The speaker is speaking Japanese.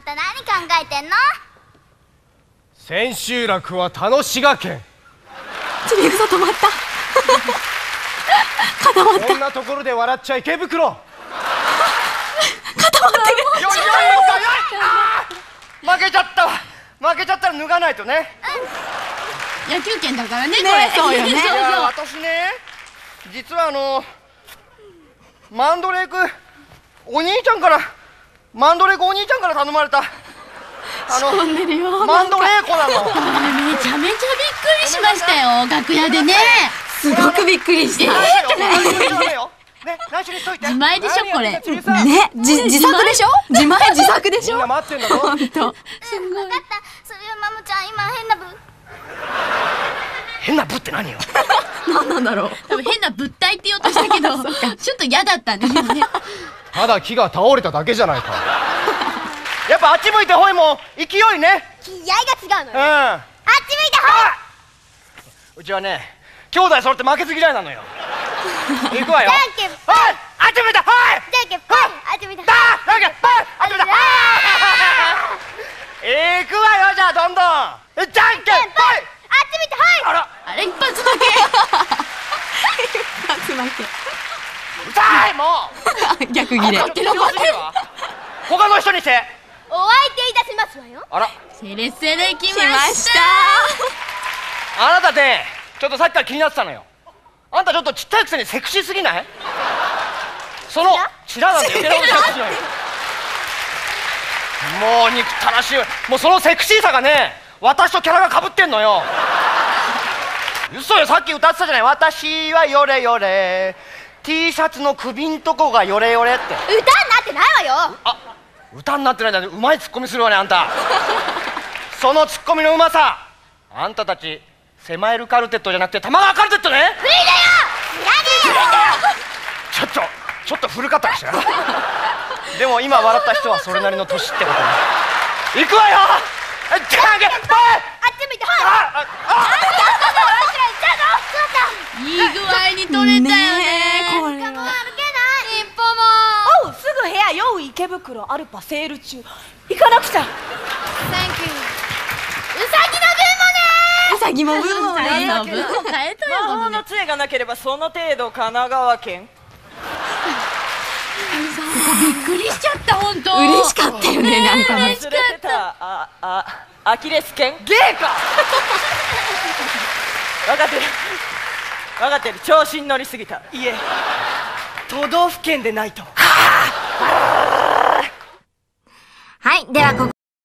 た何考えてんの？ 千秋楽は楽しがけん。 ちびぐさ止まった固まった。 こんなところで笑っちゃ池袋。 固まってる。 よい負けちゃったわ。負けちゃったら脱がないとね。 野球拳だからね、こねれ。 そうよねいや私ね、実はマンドレークお兄ちゃんから頼まれた飛んでるよ。 マンドレーコなの。 めちゃめちゃびっくりしましたよ、楽屋でね。 すごくびっくりした。 ね、内緒にしといて。 自前でしょこれ。 ね、自作でしょ。自前自作でしょ。 みんな待ってんだろ。 本当。 分かった。それはマムちゃん今変な部。 変な部って何よ。 なんなんだろう。 多分変な物体って言おうとしたけど、ちょっと嫌だったんですよね。 ただ木が倒れただけじゃないか。 やっぱあっち向いてほいも勢いね。 気合が違うのよ。 ああっち向いてほい。 うちはね、兄弟揃って負けず嫌いなのよ。行くわよ。 じゃんけんぽい。 はい、あっち向いてほい。 じゃんけんぽい。あっち向いてほい。 じゃんけんぽい。あっち向いてほい。行くわよ、じゃあどんどん。じゃんけんぽい。 あっち向いてほい。 あら、 あれ一発だけ。 初負け。 うざいもう。 逆ギレ。 他の人にして。 お相手いたしますわよ。 あら、 セレセレ来来ましましたた。 あなたね、ちょっとさっきから気になってたのよ。あんたちょっとちっちゃいくせにセクシーすぎない？そのチラなんだよ。余計なことしなくていいのよ。もう憎たらしい。もうそのセクシーさがね、私とキャラが被ってんのよ。嘘よ、さっき歌ってたじゃない。私はヨレヨレ T シャツの首んとこがヨレヨレって。 歌になってないわよ。 あ、歌になってないんだね。うまいツッコミするわね、あんた。そのツッコミのうまさ、あんたたちセマエルカルテットじゃなくて玉川カルテットね。 無理だよ。知らねえよ。 ちょっと古かったかしら。でも今笑った人はそれなりの年ってことね。行くわよ。じゃんけんぽい。 あっち向いてほい。 いい具合に取れたよね。 これは。 歩けない。 一歩も。 おう、すぐ部屋用意池袋アルパセール中。行かなくちゃ。 サンキュー。うさぎの分もね。 うさぎも分もね。 の分も変えたよ。 魔法の杖がなければその程度。神奈川県。 びっくりしちゃった、本当。 嬉しかったよね、なんかね。 忘れてた。アキレス腱。ゲーか。分かってる。分かってる。調子に乗りすぎた。いえ、都道府県でないと。 はい、ではここ